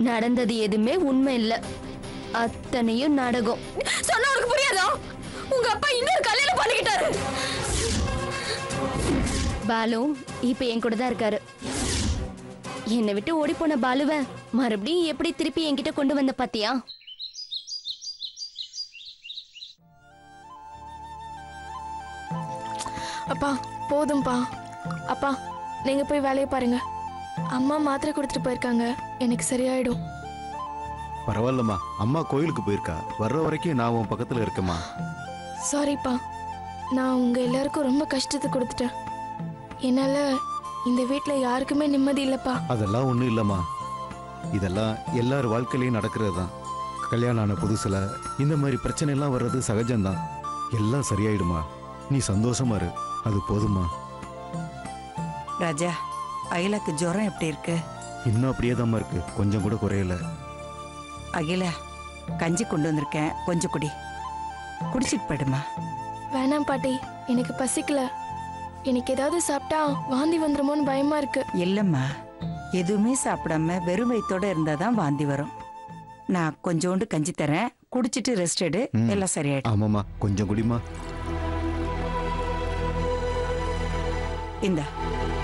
நடந்தது எதுவுமே உண்மை இல்ல, அத்தனையும் நாடகம். சொன்னா உனக்கு புரியாதோ? உங்க அப்பா இன்னொரு கல்யாணம் பண்ணிக்கிட்டாரு. பாலு இப்ப என் கூட தான் இருக்காரு. என்னை விட்டு ஓடி போன பாலுவ மறுபடியும் எப்படி திருப்பி என்கிட்ட கொண்டு வந்த பாத்தியா? அப்பா போதும்பா. அப்பா நீங்க போய் வேலையை பாருங்க. அம்மா மாத்திரை கொடுத்துட்டு போயிருக்காங்க, எனக்கு சரியாயிடும். பரவாயில்லம்மா, அம்மா கோயிலுக்கு போயிருக்கா. வர்ற வரைக்கும் நான் உன் பக்கத்துல இருக்கேம்மா. சாரிப்பா, நான் உங்க எல்லாருக்கும் ரொம்ப கஷ்டத்தை கொடுத்துட்டேன். என்னால இந்த வீட்டுல யாருக்குமே நிம்மதி இல்லப்பா. அதெல்லாம் ஒண்ணும் இல்லம்மா, இதெல்லாம் எல்லார் வாழ்க்கையிலையும் நடக்கிறது தான். கல்யாணம் ஆன புதுசுல இந்த மாதிரி பிரச்சனை எல்லாம் வர்றது சகஜம்தான். எல்லாம் சரியாயிடுமா, நீ சந்தோஷமா இரு, அது போதுமா. ராஜா, அகிலாக்கு ஜுரம் எப்படி இருக்கு? இன்னும் அப்படியே தான் இருக்கு, கொஞ்சம் கூட குறையல. அகிலா, கஞ்சி கொண்டு வந்திருக்கேன், கொஞ்சம் குடி, குடிச்சிட்டு போயிடுமா. வேணாம் பாட்டி, எனக்கு பசிக்கல. எனக்கு ஏதாவது சாப்பிட்டா வாந்தி வந்துருமோன்னு பயமா இருக்கு. இல்லம்மா, எதுவுமே சாப்பிடாம வெறும் வயித்தோட இருந்தாதான் வாந்தி வரும். நான் கொஞ்சோண்டு கஞ்சி தரேன், குடிச்சிட்டு ரெஸ்ட் எடு, எல்லாம் சரியாயிடும். ஆமாம்மா, கொஞ்சம் குடிமா. இந்த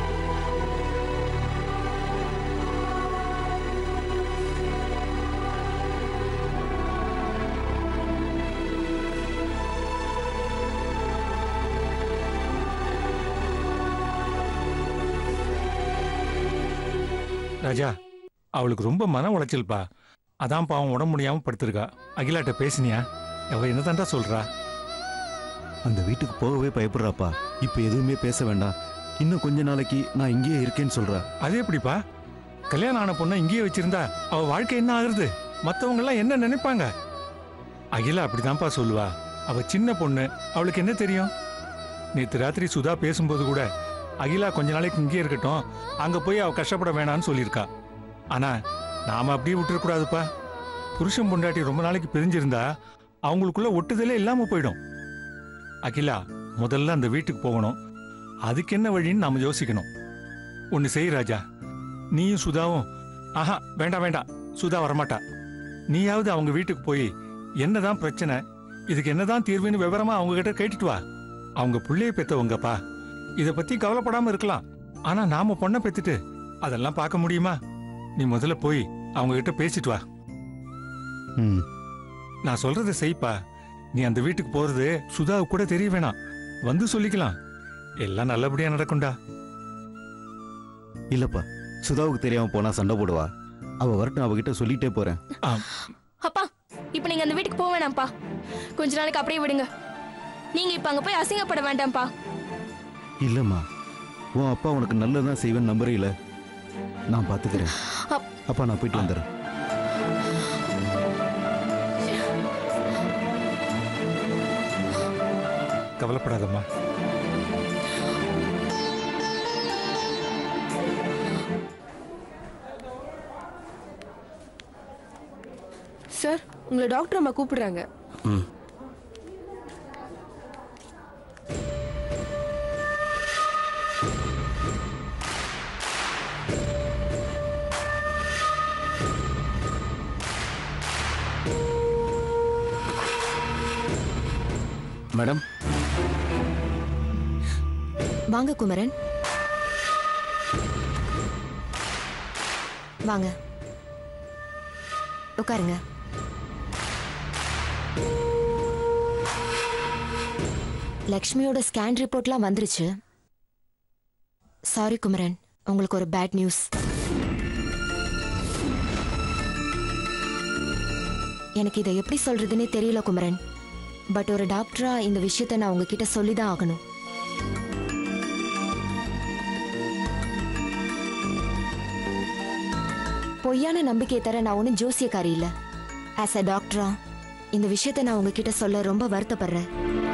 ராஜா, அவளுக்கு ரொம்ப மன உளைச்சல்பா. அதான் பாவம் உடம்பு முடியாம படுத்திருக்கா. அகிலாட்ட பேசினியா? அவ என்னதான்டா சொல்றா? அந்த வீட்டுக்கு போகவே பயப்படுறாப்பா. இப்ப எதுவுமே பேச வேண்டாம், இன்னும் கொஞ்ச நாளைக்கு நான் இங்கேயே இருக்கேன்னு சொல்றா. அது எப்படிப்பா? கல்யாணம் ஆன பொண்ணை இங்கேயே வச்சிருந்தா அவ வாழ்க்கை என்ன ஆகுறது? மத்தவங்க எல்லாம் என்ன நினைப்பாங்க? அகிலா அப்படிதான்ப்பா சொல்லுவா. அவ சின்ன பொண்ணு, அவளுக்கு என்ன தெரியும்? நேற்று ராத்திரி சுதா பேசும்போது கூட அகிலா கொஞ்ச நாளைக்கு இங்கே இருக்கட்டும், அங்க போய் அவ கஷ்டப்பட வேணான்னு சொல்லியிருக்கா. ஆனா நாம அப்படியே விட்டுறக்கூடாதுப்பா. புருஷன் பொண்டாட்டி ரொம்ப நாளைக்கு பிரிஞ்சிருந்தா அவங்களுக்குள்ள ஒட்டுதலே இல்லாம போயிடும். அகிலா முதல்ல அந்த வீட்டுக்கு போகணும், அதுக்கு என்ன வழின்னு நாம யோசிக்கணும். ஒன்னு செய் ராஜா, நீயும் சுதாவும். ஆஹா, வேண்டாம் வேண்டாம், சுதா வரமாட்டா. நீயாவது அவங்க வீட்டுக்கு போய் என்னதான் பிரச்சனை, இதுக்கு என்னதான் தீர்வுன்னு விவரமா அவங்க கிட்ட கேட்டுட்டு வா. அவங்க பிள்ளைய பெத்தவங்கப்பா, இத பத்தி கவலைப்படாம இருக்கலாம். ஆனா நாம பொண்ணை பெத்துட்டு அதெல்லாம் பார்க்க முடியுமா? நீ முதல்ல போய் அவங்க கிட்ட பேசிட்டு வா. நான் சொல்றத செய்ப்பா. நீ அந்த வீட்டுக்கு போறது சுதாவுக்கு கூட தெரிய வேணாம், வந்து சொல்லிக்கலாம். எல்லாம் நல்லபடியா நடக்கும்டா. இல்லப்பா, சுதாவுக்கு தெரியாம போனா சண்டை போடுவா. அவ வரட்டும், அவகிட்ட சொல்லிட்டே போறேன். அப்பா, இப்ப நீங்க அந்த வீட்டுக்கு போக வேணாம்ப்பா. கொஞ்ச நாளைக்கு அப்படியே விடுங்க. நீங்க இப்ப அங்க போய் அசிங்கப்பட வேண்டாம்ப்பா. இல்லம்மா, உன் அப்பா உனக்கு நல்லதான் செய்வேன்னு நம்புறீல, நான் பாத்துக்கிறேன். அப்பா நான் போயிட்டு வந்துடுறேன். கவலைப்படாதம்மா. சார், உங்களை டாக்டர் அம்மா கூப்பிடுறாங்க. மேடம். வாங்க குமரன், வாங்க உட்காருங்க. லக்ஷ்மியோட ஸ்கேன் ரிப்போர்ட்லாம் வந்துருச்சு. சாரி குமரன், உங்களுக்கு ஒரு பேட் நியூஸ். எனக்கு இதை எப்படி சொல்றதுன்னே தெரியல குமரன். பட் ஒரு டாக்டரா இந்த விஷயத்தை நான் உங்ககிட்ட சொல்லிதான் ஆகணும். பொய்யான நம்பிக்கையை தர நான் ஒன்னும் ஜோசியக்காரி இல்ல. ஆஸ் அ டாக்டரா இந்த விஷயத்தை நான் உங்ககிட்ட சொல்ல ரொம்ப வருத்தப்படுறேன்.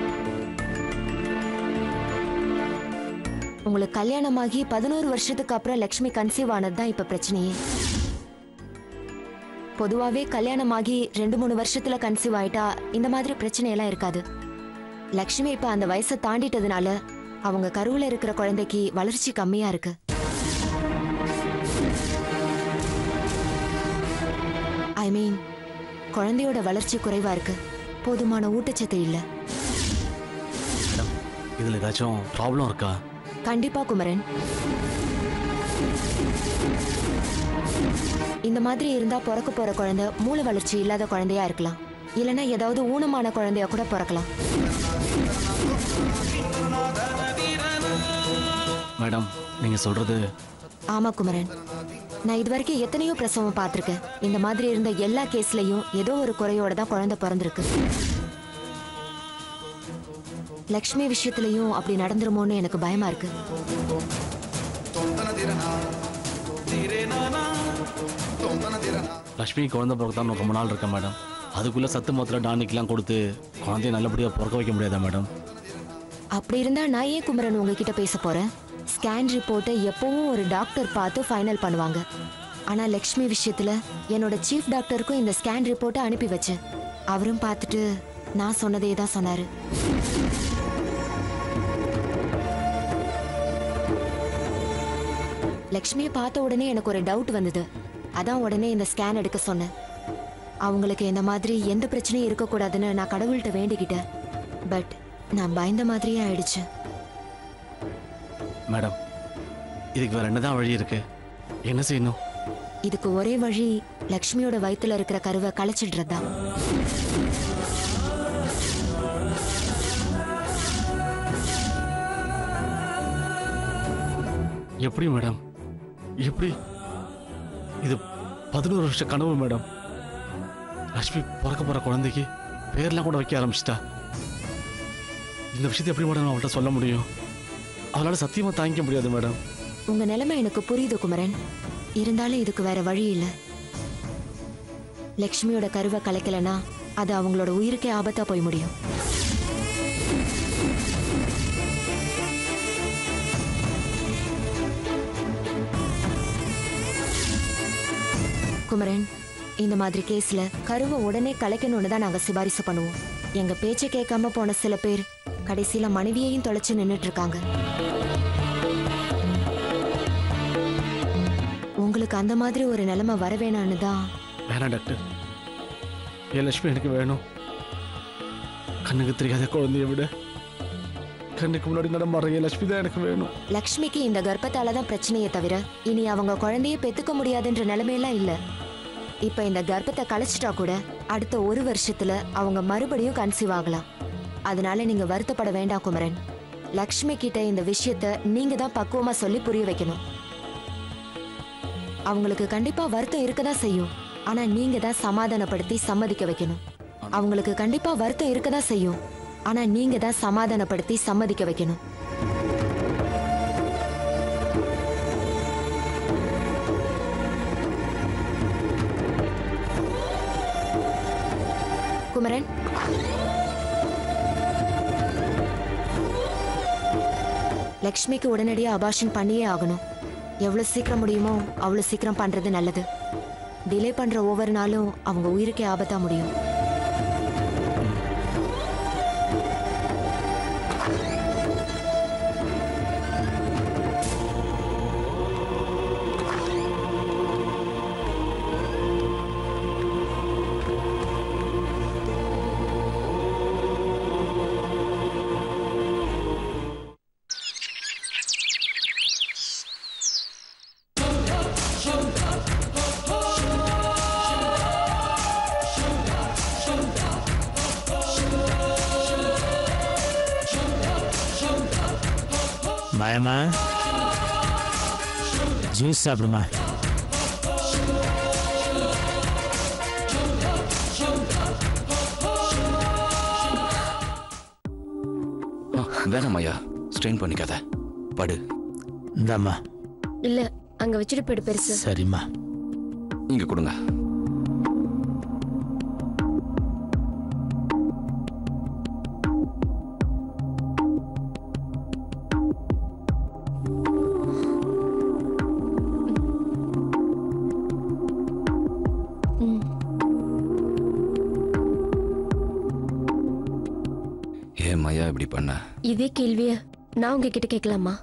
உங்களுக்கு கல்யாணமாகி 11 வருஷத்துக்கு அப்புறம் லக்ஷ்மி கன்சீவ் ஆனதுதான் இப்ப பிரச்சனையே. பொதுவாவே கல்யாணமாகி 2-3 வருஷத்துல கன்சீவ் ஆயிட்டா இந்த மாதிரி பிரச்சனையெல்லாம் இருக்காது. லக்ஷ்மி இப்ப அந்த வயசை தாண்டிட்டதுனால அவங்க கருவுல இருக்கிற குழந்தைக்கு வளர்ச்சி கம்மியா இருக்கு. ஐ மீன் குழந்தையோட வளர்ச்சி குறைவா இருக்கு, போதுமான ஊட்டச்சத்து இல்ல. மேடம், இதுல ஏதாச்சும் ப்ராப்ளம் இருக்கா? கண்டிப்பா குமரன். இந்த மாதிரி இருந்தா பிறக்க போற குழந்தை மூளை வளர்ச்சி இல்லாத குழந்தையா இருக்கலாம், இல்லைன்னா ஏதாவது ஊனமான குழந்தையா கூட பிறக்கலாம். மேடம், நீங்க சொல்றது... ஆமா குமரன், நான் இதுவரைக்கும் எத்தனையோ பிரசவம் பார்த்திருக்கேன். இந்த மாதிரி இருந்த எல்லா கேஸ்லயும் ஏதோ ஒரு குறையோட தான் குழந்தை பிறந்திருக்கு. லக்ஷ்மி விஷயத்திலையும் அப்படி நடந்துருமோன்னு எனக்கு பயமா இருக்கு. லக்ஷ்மி குழந்தை பிறகு தான் ரொம்ப நாள் இருக்கேன் மேடம். அதுக்குள்ள சத்து மாத்திரை டானிக்லாம் கொடுத்து குழந்தைய நல்லபடியா பிறக்க வைக்க முடியாதா மேடம்? அப்படி இருந்தா நான் ஏன் குமரன் உங்ககிட்ட பேச போறேன்? ஸ்கேன் ரிப்போர்ட்டை எப்பவும் ஒரு டாக்டர் பார்த்து ஃபைனல் பண்ணுவாங்க. ஆனா லக்ஷ்மி விஷயத்துல என்னோட சீஃப் டாக்டருக்கும் இந்த ஸ்கேன் ரிப்போர்ட்டை அனுப்பி வச்சேன். அவரும் பார்த்துட்டு நான் சொன்னதே தான் சொன்னாரு. லக்ஷ்மியை பார்த்த உடனே எனக்கு ஒரு டவுட் வந்தது. அதான் உடனே இந்த ஸ்கேன் எடுக்க சொன்னேன். அவங்களுக்கு இந்த மாதிரி எந்த பிரச்சனையும் இருக்கக்கூடாதுன்னு நான் கடவுள்கிட்ட வேண்டிக்கிட்டேன். பட் நான் பயந்த மாதிரியே ஆயிடுச்சு. மேடம், இதுக்கு வேற என்னதான் வழி இருக்கு? என்ன செய்யணும்? இதுக்கு ஒரே வழி லக்ஷ்மியோட வயித்துல இருக்கிற கருவை களைச்சிடுறதா. எப்படி மேடம்? எப்படி? இது 11 வருஷ கனவு மேடம். லக்ஷ்மி பிறக்க போற குழந்தைக்கு பேர்லாம் கூட வைக்க ஆரம்பிச்சிட்டா. இந்த விஷயத்தை எப்படி மேடம் அவள்கிட்ட சொல்ல முடியும்? அவளால சத்தியமா தாங்கிக்க முடியாது மேடம். உங்க நிலைமை எனக்கு புரியுது குமரன். இருந்தாலும் இதுக்கு வேற வழி இல்லை. லக்ஷ்மியோட கருவை கலைக்கலனா அது அவங்களோட உயிருக்கே ஆபத்தா போய் முடியும். குமரன், இந்த மாதிரி கேஸ்ல கருவை உடனே கலைக்கணும்னு தான் நாங்க சிபாரிசு பண்ணுவோம். எங்க பேச்சை கேட்காம போன சில பேர் கடைசியில மனைவியையும் தொலைச்சு நின்னுட்டு இருக்காங்க. உங்களுக்கு அந்த மாதிரி ஒரு நிலைமை வர வேணான்னு தான். வேணாம் டாக்டர், என் லட்சுமி எனக்கு வேணும். கண்ணுக்கு தெரியாத குழந்தைய விட கண்ணுக்கு முன்னாடி நடமாற என் லட்சுமி தான் எனக்கு வேணும். லக்ஷ்மிக்கு இந்த கர்ப்பத்தால தான் பிரச்சனையே தவிர இனி அவங்க குழந்தைய பெத்துக்க முடியாதுன்ற நிலைமையெல்லாம் இல்ல. இப்ப இந்த கர்ப்பத்தை கலைச்சிட்டா கூட அடுத்த 1 வருஷத்துல அவங்க மறுபடியும் கன்சீவ் ஆகலாம். அதனால நீங்க வருத்தப்பட வேண்டாம் குமரன். லக்ஷ்மி கிட்ட இந்த விஷயத்த நீங்க தான் பக்குவமா சொல்லி புரிய வைக்கணும். அவங்களுக்கு கண்டிப்பா வருத்தம் இருக்கதான் செய்யும். ஆனா நீங்க தான் சமாதானப்படுத்தி சம்மதிக்க வைக்கணும். அவங்களுக்கு கண்டிப்பா வருத்தம் இருக்கதான் செய்யும். ஆனா நீங்க தான் சமாதானப்படுத்தி சம்மதிக்க வைக்கணும். குமரன், லக்ஷ்மிக்கு உடனடியா அபார்ஷன் பண்ணியே ஆகணும். எவ்வளவு சீக்கிரம் முடியுமோ அவ்வளவு சீக்கிரம் பண்றது நல்லது. டிலே பண்ற ஒவ்வொரு நாளும் அவங்க உயிருக்கே ஆபத்தா முடியும். மாயம்மா, ஜூஸ் சாப்பிடுமா? வேணாம் ஐயா, ஸ்ட்ரெயின் பண்ணிக்காத, படு. இந்தாம்மா. இல்ல, அங்க வச்சுட்டு போயிடு பெருசு. சரிம்மா. இங்க கொடுங்க. ஏன் இப்படி பண்ண? இதே கேள்விய நான் உங்ககிட்ட கேட்கலாமா?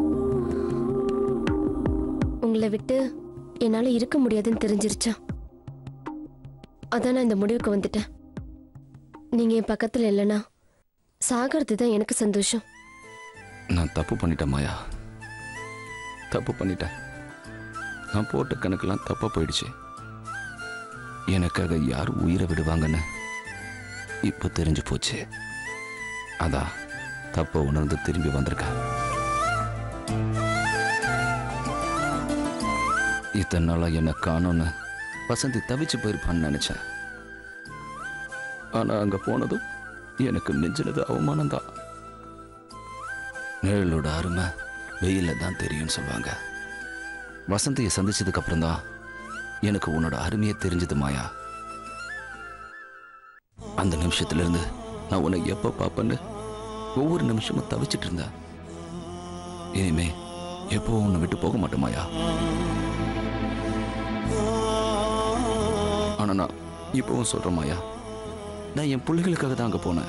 உங்களை விட்டு என்னால இருக்க முடியாதுன்னு தெரிஞ்சிருச்சா? அதான் நான் இந்த முடிவுக்கு வந்துட்டேன். நீங்க என் பக்கத்துல இல்லைன்னா சாகிறது தான் எனக்கு சந்தோஷம். நான் தப்பு பண்ணிட்டேன் மாயா, தப்பு பண்ணிட்டேன். நான் போட்ட கணக்கெல்லாம் தப்பா போயிடுச்சு. எனக்காக யார் உயிரை விடுவாங்கன்னு இப்போ தெரிஞ்சு போச்சு. அதான் தப்ப உணர்ந்து திரும்பி வந்திருக்கேன். இத்தனை நாளா என்னை காணோன்னு வசந்தி தவிச்சு போயிருப்பான்னு நினைச்சேன். ஆனா அங்க போனதும் எனக்கு நெஞ்சினது அவமானம்தான். நிழலோட அருமை வெயில தான் தெரியும்னு சொல்லுவாங்க. வசந்தியை சந்திச்சதுக்கு அப்புறம் தான் எனக்கு உன்னோட அருமையே தெரிஞ்சது மாயா. அந்த நிமிஷத்துல இருந்து நான் உன்னை எப்ப பாப்பேன்னு ஒவ்வொரு நிமிஷமும் தவிச்சிட்டு இருந்தேன். இனிமே எப்போ உன்னை விட்டு போக மாட்டேன் மாயா. ஆனா நான் இப்பவும் சொல்றேன் மாயா, நான் என் பிள்ளைகளுக்காக தான் அங்க போனேன்.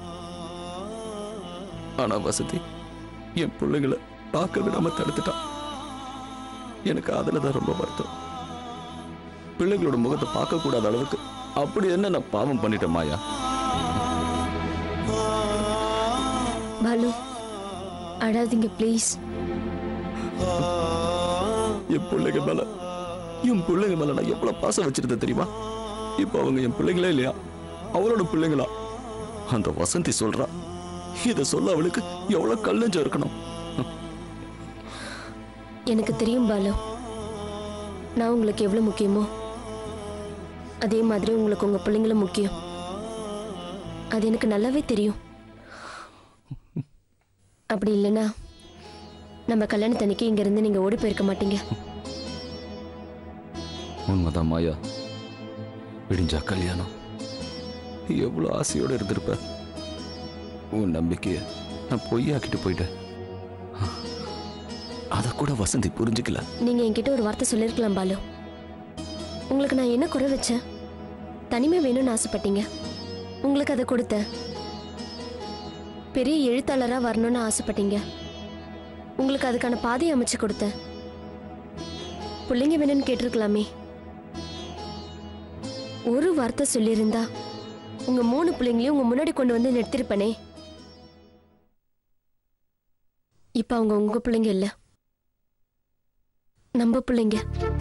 ஆனா வசதி என் பிள்ளைகளை பார்க்க விடாம தடுத்துட்டான். எனக்கு அதுலதான் ரொம்ப வருத்தம். பிள்ளைகளோட முகத்தை பார்க்க கூடாத அளவுக்கு அப்படி என்ன நான் பாவம் பண்ணிட்டேன் மாயா. பாலு, அழாதீங்க ப்ளீஸ். என் பிள்ளைங்க மேல நான் எவ்வளவு பாசம் வச்சிருந்தேன் தெரியுமா? இப்ப அவங்க என் பிள்ளைங்களே இல்லையா, அவளோட பிள்ளைங்களா? அந்த வசந்தி சொல்றா, இத சொல்ல அவளுக்கு எவ்வளவு கல்லஞ்சம் இருக்கணும். எனக்கு தெரியும் பாலு, நான் உங்களுக்கு எவ்வளவு முக்கியமோ அதே மாதிரி உங்களுக்கு உங்க பிள்ளைங்களும் முக்கியம். அது எனக்கு நல்லாவே தெரியும். அப்படி இல்லைன்னா நம்ம கல்யாணத்தன்னைக்கு இங்க இருந்து நீங்க ஓடி போயிருக்க மாட்டீங்க. உண்மைதான் மாயா, விடிஞ்சா கல்யாணம். எவ்வளவு ஆசையோட இருந்திருப்ப. உன் நம்பிக்கைய நான் பொய்யாக்கிட்டு போயிட்டேன். அத கூட வசந்தி புரிஞ்சுக்கல. நீங்க என்கிட்ட ஒரு வார்த்தை சொல்லிருக்கலாம் பாலு. உங்களுக்கு நான் என்ன குறை வச்சேன்? தனிமை வேணும்னு ஆசைப்பட்டீங்க, உங்களுக்கு அதை கொடுத்தேன். பெரிய எழுத்தாளரா வரணும்னு ஆசைப்பட்டீங்க, உங்களுக்கு அதுக்கான பாதையை அமைச்சு கொடுத்தேன். பிள்ளைங்க வேணும்னு கேட்டிருக்கலாமே. ஒரு வார்த்தை சொல்லியிருந்தா உங்க 3 பிள்ளைங்களையும் உங்க முன்னாடி கொண்டு வந்து நிறுத்திருப்பனே. இப்ப அவங்க உங்க பிள்ளைங்க இல்ல, நம்ம பிள்ளைங்க.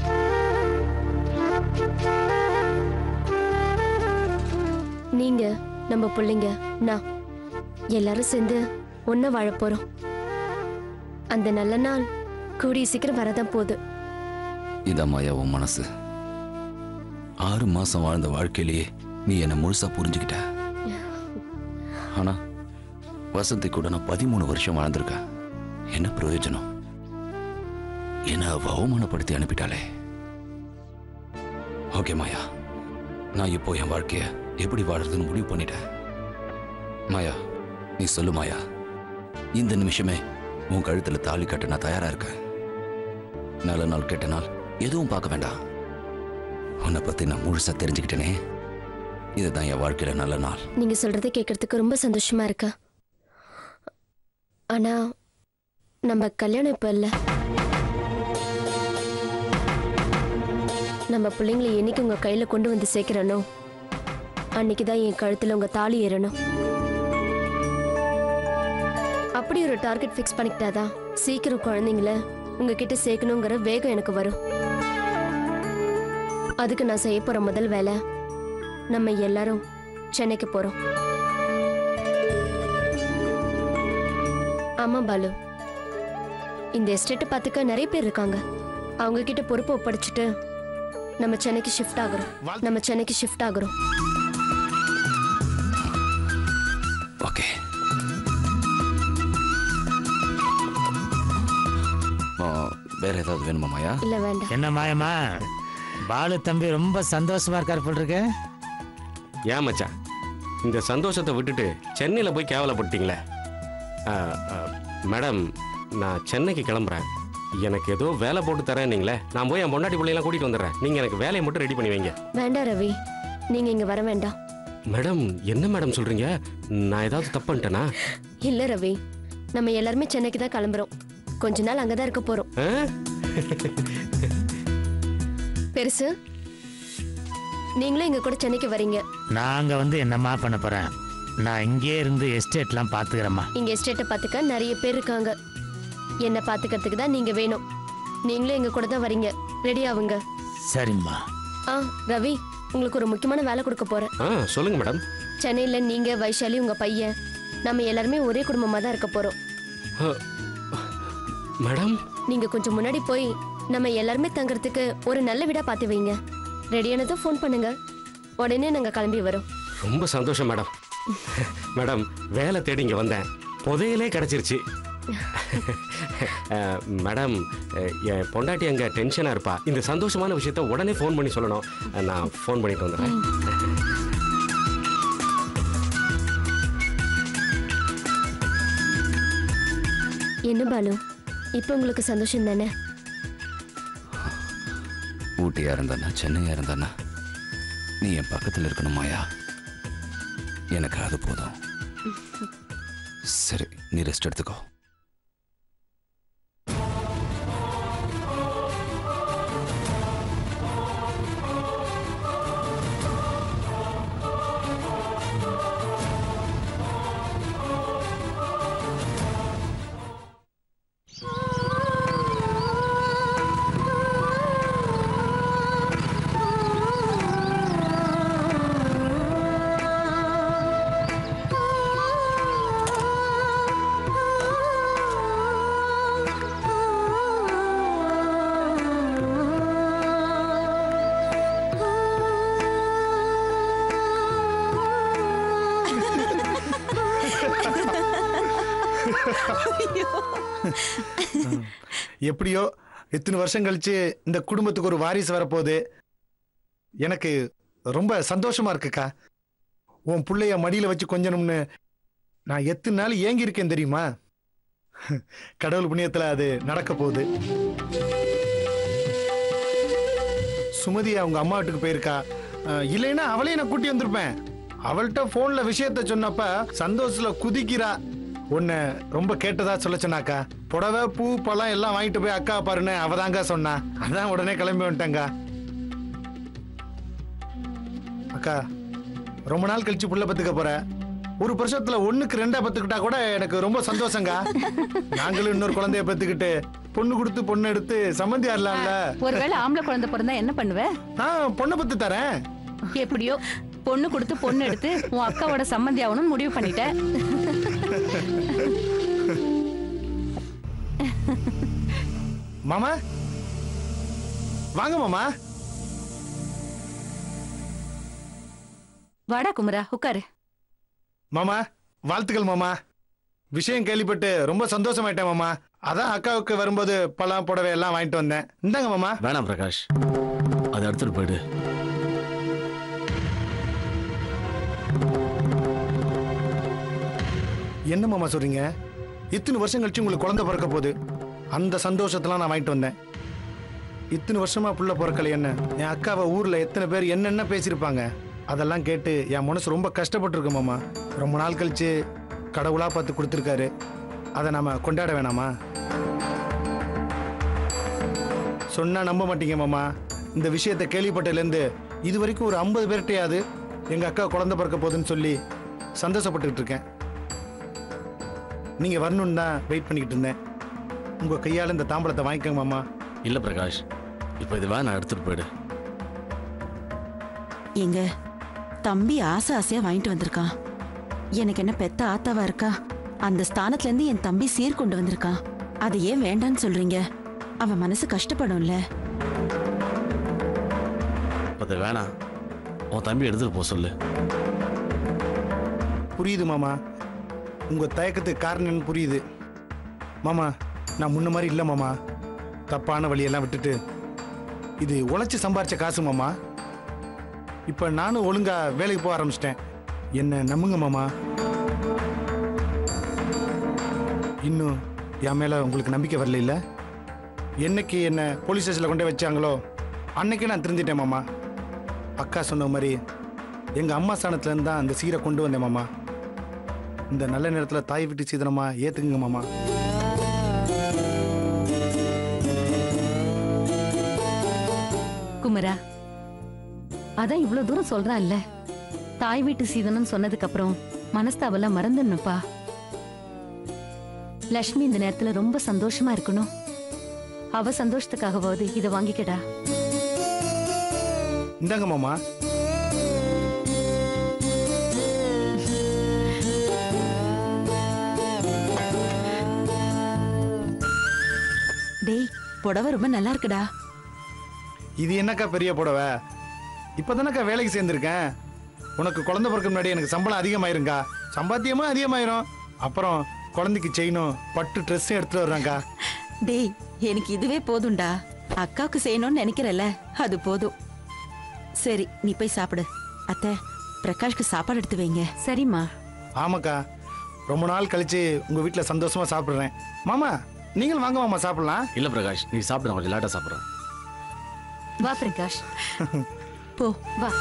நீங்க நம்ம பிள்ளைங்க, நான் எல்லாரும் சேர்ந்து ஒன்னா வாழ போறோம். அந்த நல்ல நாள் கூடிய சீக்கிரம் வரதான் போகுது. இதான் மாயா உன் மனசு. 6 மாசம் வாழ்ந்த வாழ்க்கையிலேயே நீ என்ன முழுசா புரிஞ்சுக்கிட்ட. ஆனா வசந்தி கூட நான் 13 வருஷம் வாழ்ந்திருக்கேன். என்ன பிரயோஜனம்? என்ன அவமானப்படுத்தி அனுப்பிட்டாளே. ஓகே மாயா, நான் இப்போ என் வாழ்க்கைய எப்படி வாழறதுன்னு முடிவு பண்ணிட்டேன். மாயா நீ சொல்லு மாயா, இந்த நிமிஷமே உன் கழுத்துல தாலி கட்ட நான் தயாரா இருக்கேன். நல்ல நாள் கெட்ட நாள் எதுவும் பார்க்க வேண்டாம். உன்னை பத்தி நான் முழுசா தெரிஞ்சுக்கிட்டேனே, இதுதான் என் வாழ்க்கையில நல்ல நாள். நீங்க சொல்றதை கேட்கறதுக்கு ரொம்ப சந்தோஷமா இருக்கு. ஆனா நம்ம கல்யாணம் இப்ப இல்ல. நம்ம பிள்ளைங்களை என்னைக்கு உங்க கையில கொண்டு வந்து சேர்க்கிறனோ அன்னைக்குதான் என் கழுத்துல உங்க தாலி ஏறணும். அப்படி ஒரு டார்கெட் ஃபிக்ஸ் பண்ணிக்கிட்டாதான் சீக்கிரம் குழந்தைங்கள உங்ககிட்ட சேர்க்கணுங்கிற வேகம் எனக்கு வரும். அதுக்கு நான் செய்ய போற முதல் வேலை, நம்ம எல்லாரும் சென்னைக்கு போறோம். ஆமா பாலு, இந்த எஸ்டேட்டை பார்த்துக்க நிறைய பேர் இருக்காங்க. அவங்க கிட்ட பொறுப்பை ஒப்படைச்சிட்டு நம்ம சென்னைக்கு ஷிஃப்ட் ஆகுறோம். ஓகே. வேற ஏதாவது வேணுமா மாயா? இல்ல வேண்டாம். என்ன மாயமா, பாலு தம்பி ரொம்ப சந்தோஷமா இருக்காரு போல் இருக்கு. ஏன் மச்சான் இந்த சந்தோஷத்தை விட்டுட்டு சென்னையில் போய் கேவலப்பட்டீங்களே? மேடம், நான் சென்னைக்கு கிளம்புறேன். எனக்கு ஏதோ வேலை போட்டு தரேன் நீங்களே. நான் போய் என் பொண்டாட்டி பிள்ளையெல்லாம் கூட்டிட்டு வந்துடுறேன். நீங்க எனக்கு வேலையை மட்டும் ரெடி பண்ணி வைங்க. வேண்டாம் ரவி, நீங்க இங்க வர வேண்டாம். மேடம், என்ன மேடம் சொல்றீங்க? நான் ஏதாவது தப்பு பண்ணிட்டேனா? இல்ல ரவி, நம்ம எல்லாருமே சென்னைக்கு தான் கிளம்புறோம். கொஞ்ச நாள் அங்கதான் இருக்க போறோம். பெருசு, நீங்களும் எங்க கூட சென்னைக்கு வரீங்க. நாங்க வந்து என்னம்மா பண்ண போறேன்? நான் இங்கே இருந்து எஸ்டேட்லாம் பாத்துக்கிறேம்மா. இங்க எஸ்டேட்டை பாத்துக்க நிறைய பேர் இருக்காங்க. என்ன பாத்துக்கிறதுக்கு தான் நீங்க வேணும். நீங்களும் எங்க கூட தான் வரீங்க. ரெடி ஆவுங்க. சரிம்மா. ரவி, உங்களுக்கு ஒரு முக்கியமான வேலை கொடுக்க போறேன். சொல்லுங்க மேடம். சென்னையில நீங்க, வைஷாலி, உங்க பையன், நம்ம எல்லாருமே ஒரே குடும்பமா தான் இருக்க போறோம். மேடம், நீங்க கொஞ்சம் முன்னாடி போய் நம்ம எல்லாருமே தங்கறதுக்கு ஒரு நல்ல வீடா பார்த்து வைங்க. ரெடியானதும் ஃபோன் பண்ணுங்க. உடனே நாங்க கிளம்பி வரோம். ரொம்ப சந்தோஷம் மேடம். மேடம், வேலை தேடி இங்க வந்தேன், புதையலே கிடைச்சிருச்சு. மேடம், என் பொண்டாட்டி அங்க டென்ஷனா இருப்பா. இந்த சந்தோஷமான விஷயத்த உடனே ஃபோன் பண்ணி சொல்லணும். நான் ஃபோன் பண்ணிட்டு வந்துடுறேன். என்ன பாலு, இப்போ உங்களுக்கு சந்தோஷம் தானே? ஊட்டியா இருந்தானா சென்னையா இருந்தானா நீ என் பக்கத்தில் இருக்கணும் மாயா. எனக்கு அது போதும். சரி, நீ ரெஸ்ட் எடுத்துக்கோ. எப்படியோ இத்தனை வருஷம் கழிச்சு இந்த குடும்பத்துக்கு ஒரு வாரிசு வரப்போகுது. எனக்கு ரொம்ப சந்தோஷமா இருக்குக்கா. உன் பிள்ளைய மடியில வச்சு கொஞ்சணும்னு நான் எத்தனை நாள் ஏங்கி இருக்கேன் தெரியுமா? கடவுள் புண்ணியத்துல அது நடக்க போகுது. சுமதி அவங்க அம்மா வீட்டுக்கு போயிருக்கா. இல்லைன்னா அவளையும் நான் கூட்டி வந்திருப்பேன். அவள்கிட்ட போன்ல விஷயத்த சொன்னப்ப சந்தோஷத்துல குதிக்கிறா. உன்னை ரொம்ப கேட்டதா சொல்ல சொன்னாக்கா. புடவை, பூ, பழம் எல்லாம் வாங்கிட்டு போய் அக்கா பாருன்னு அவதாங்க சொன்னா. அதான் உடனே கிளம்பி வந்துட்டேங்க. அக்கா, ரொம்ப நாள் கழிச்சு புள்ள பத்துக்க போற. ஒரு வருஷத்துல 1க்கு 2 பத்துக்கிட்டா கூட எனக்கு ரொம்ப சந்தோஷங்க. நாங்களும் இன்னொரு குழந்தைய பத்துக்கிட்டு பொண்ணு கொடுத்து பொண்ணு எடுத்து சம்மந்தி ஆடலாம்ல. ஒருவேளை ஆம்பளை குழந்தை பிறந்தா என்ன பண்ணுவ? பொண்ணு பத்து தரேன். எப்படியோ பொண்ணு கொடுத்து பொண்ணு எடுத்து உன் அக்காவோட சம்மந்தி ஆகணும்னு முடிவு பண்ணிட்ட. மாமா வாங்க. மாமா வாடா குமரா, உட்காரு. மாமா வாழ்த்துக்கள் மாமா. விஷயம் கேள்விப்பட்டு ரொம்ப சந்தோஷமாயிட்டேன் மாமா. அதான் அக்காவுக்கு வரும்போது பழம், புடவை எல்லாம் வாங்கிட்டு வந்தேன். இந்தாங்க மாமா. வேணாம் பிரகாஷ், அதை எடுத்துட்டு போயிடு. என்ன மாமா சொல்றீங்க? இத்தனை வருஷம் கழிச்சு உங்களுக்கு குழந்தை பிறக்க போகுது. அந்த சந்தோஷத்தெல்லாம் நான் வாங்கிட்டு வந்தேன். இத்தனை வருஷமா புள்ள பிறக்கல. என்ன என் அக்காவை ஊர்ல எத்தனை பேர் என்னென்ன பேசியிருப்பாங்க. அதெல்லாம் கேட்டு என் மனசு ரொம்ப கஷ்டப்பட்டுருக்கு மாமா. ரொம்ப நாள் கழிச்சு கடவுளா பார்த்து கொடுத்துருக்காரு. அதை நாம கொண்டாட வேணாமா? சொன்னா நம்ப மாட்டீங்க மாமா. இந்த விஷயத்தை கேள்விப்பட்டதுலேருந்து இது வரைக்கும் ஒரு 50 பேர்கிட்டையாவது எங்க அக்கா குழந்தை பிறக்க போகுதுன்னு சொல்லி சந்தோஷப்பட்டுக்கிட்டு இருக்கேன். நீங்க வரணும்னு தான் வெயிட் பண்ணிக்கிட்டு இருந்தேன். உங்க கையால இந்த தாம்பளத்தை வாங்கிக்கோங்க மாமா. இல்ல பிரகாஷ், இப்போ இது வேணா எடுத்துட்டு போயிடு. எங்க தம்பி ஆசை ஆசையா வாங்கிட்டு வந்திருக்கான். எனக்கு என்ன பெத்த ஆத்தாவா இருக்கா? அந்த ஸ்தானத்துல இருந்து என் தம்பி சீர் கொண்டு வந்திருக்கான். அதை ஏன் வேண்டான்னு சொல்றீங்க? அவன் மனசு கஷ்டப்படும்ல. அது வேணாம், உன் தம்பி எடுத்துட்டு போ சொல்லு. புரியுது மாமா, உங்க தயக்கத்துக்கு காரணம் புரியுது மாமா. நான் முன்ன மாதிரி இல்லை மாமா. தப்பான வழியெல்லாம் விட்டுட்டு இது உழைச்சி சம்பாரிச்ச காசு மாமா. இப்ப நானும் ஒழுங்கா வேலைக்கு போக ஆரம்பிச்சிட்டேன். என்ன நம்புங்க மாமா. இன்னும் என் மேல உங்களுக்கு நம்பிக்கை வரல இல்ல? என்னைக்கு என்ன போலீஸ் ஸ்டேஷன்ல கொண்டு வச்சாங்களோ அன்னைக்கு நான் தெரிஞ்சிட்டேன் மாமா. அக்கா சொன்ன மாதிரி எங்க அம்மா ஸ்தானத்துல இருந்து தான் அந்த சீரை கொண்டு வந்தேன் மாமா. இந்த நல்ல நேரத்துல தாய் விட்டு சீதனமா ஏத்துக்குங்க மாமா. குமரா, அதான் இவ்வளவு தூரம் சொல்றான்ல. தாய் வீட்டு சீதனம் சொன்னதுக்கு அப்புறம் மனஸ்தாபெல்லாம் மறந்துடணும்ப்பா. லட்சுமி இந்த நேரத்துல ரொம்ப சந்தோஷமா இருக்கணும். அவ சந்தோஷத்துக்காகவாவது இதை வாங்கிக்கடா. இந்தாங்க மாமா. டேய், புடவை ரொம்ப நல்லா இருக்குடா. இது என்னக்கா பெரிய புடவை? இப்பதானக்கா வேலைக்கு சேர்ந்திருக்கேன். உனக்கு குழந்தை பிறக்க முன்னாடி எனக்கு சம்பளம் அதிகமாயிருங்கா, சம்பாத்தியமும் அதிகமாயிரும். அப்புறம் குழந்தைக்கு செயினும் பட்டு ட்ரெஸ்ஸும் எடுத்துட்டு வர்றாங்கக்கா. டேய், எனக்கு இதுவே போதும்டா. அக்காவுக்கு செய்யணும்னு நினைக்கிறல்ல, அது போதும். சரி, நீ போய் சாப்பிடு. அத்தை, பிரகாஷ்க்கு சாப்பாடு எடுத்து வைங்க. சரிம்மா. ஆமாக்கா, ரொம்ப நாள் கழிச்சு உங்க வீட்டுல சந்தோஷமா சாப்பிடுறேன். மாமா, நீங்களும் வாங்க மாமா, சாப்பிடலாம். இல்ல பிரகாஷ், நீ சாப்பிட, கொஞ்சம் லேட்டா சாப்பிடுறேன். வா பிரகாஷ். போ வா.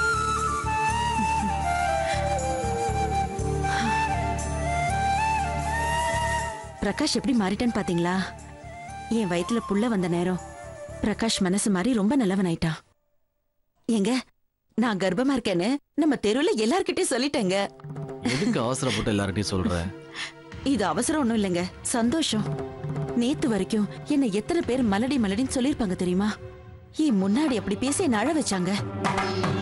பிரகாஷ் எப்படி மாறிட்டான்னு பாத்தீங்களா? என் வயித்துல புள்ள வந்த நேரம் பிரகாஷ் மனசு மாறி ரொம்ப நல்லவன் ஆயிட்டான். எங்க நான் கர்ப்பமா இருக்கேன்னு நம்ம தெருவுல எல்லார்கிட்டயும் சொல்லிட்டேங்க. எதுக்கு அவசரப்பட்டு எல்லார்கிட்டயும் சொல்ற? இது அவசரம் ஒண்ணும் இல்லைங்க, சந்தோஷம். நேத்து வரைக்கும் என்ன எத்தனை பேர் மலடி மலடின்னு சொல்லிருப்பாங்க தெரியுமா? என் முன்னாடி அப்படி பேசி என்ன அழ வச்சாங்க.